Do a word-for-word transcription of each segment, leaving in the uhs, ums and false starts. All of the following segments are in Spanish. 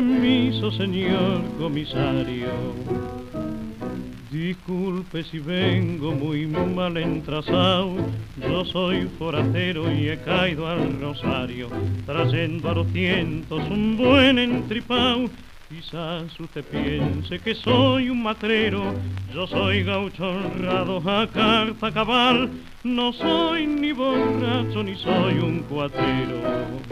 permiso, señor comisario. Disculpe si vengo muy mal entrasado, yo soy forastero y he caído al Rosario, trayendo a los tientos un buen entripao. Quizás usted piense que soy un matrero, yo soy gaucho honrado a carta cabal, no soy ni borracho ni soy un cuatero.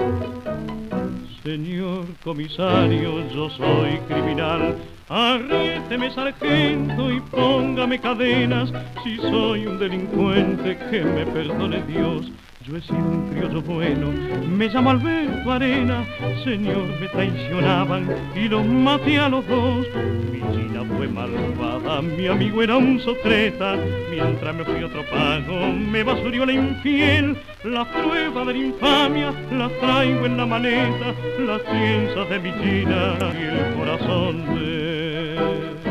Señor comisario, yo soy criminal, arriéteme sargento y póngame cadenas, si soy un delincuente que me perdone Dios. Yo he sido un criollo bueno, me llamo Alberto Arena, señor, me traicionaban y los maté a los dos. Mi china fue malvada, mi amigo era un sotreta, mientras me fui otro pago, me basurió la infiel. La prueba de la infamia la traigo en la maleta, las piezas de mi china y el corazón de